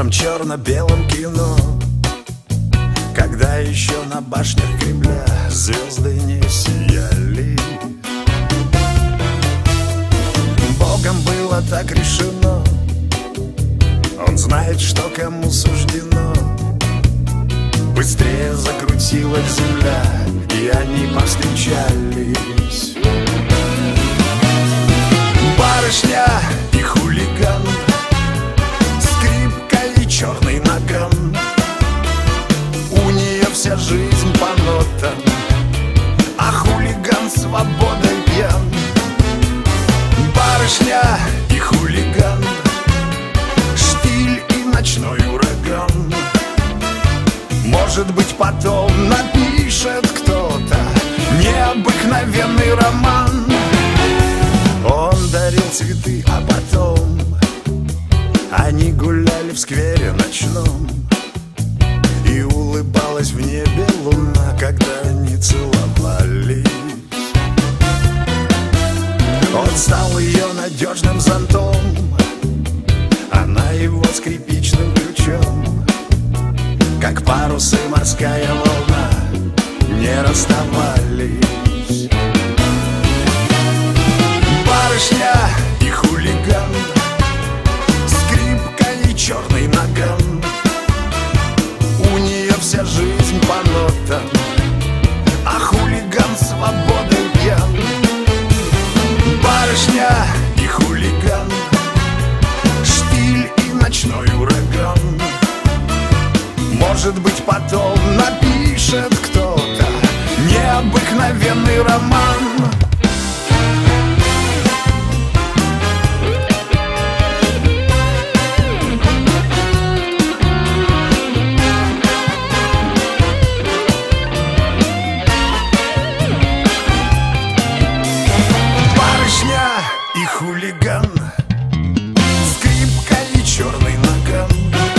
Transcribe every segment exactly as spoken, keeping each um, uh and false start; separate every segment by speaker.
Speaker 1: том черно-белом кино, когда еще на башнях Кремля звезды не сияли. Богом было так решено, он знает, что кому суждено. Быстрее закрутилась земля, и они повстречались. Барышня и хулиган, скрипка и черный наган. У нее вся жизнь по нотам, а хулиган свободой пьян. Барышня и хулиган, штиль и ночной ураган. Может быть, потом напишет кто-то необыкновенный роман. Он дарил цветы, а потом они гуляли в сквере ночном, и улыбалась в небе луна, когда они целовались. Он стал ее надежным зонтом, она его скрипичным ключом. Как парус и морская волна не расставались. Барышня и хулиган, скрипка и черный наган. У нее вся жизнь по нотам, а хулиган свободой пьян. Барышня и хулиган, штиль и ночной ураган. Может быть, потом напишет кто-то необыкновенный роман. Барышня и хулиган, скрипка и черный наган.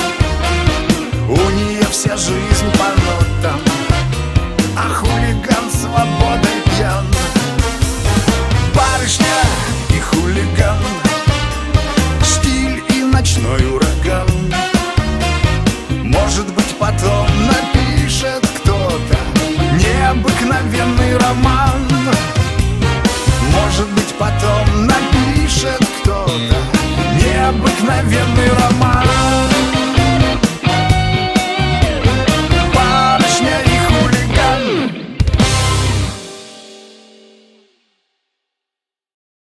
Speaker 1: У нее вся жизнь по нотам, а хулиган свободой пьян. Барышня и хулиган, штиль и ночной ураган. Может быть, потом напишет кто-то необыкновенный роман. Может быть, потом напишет кто-то необыкновенный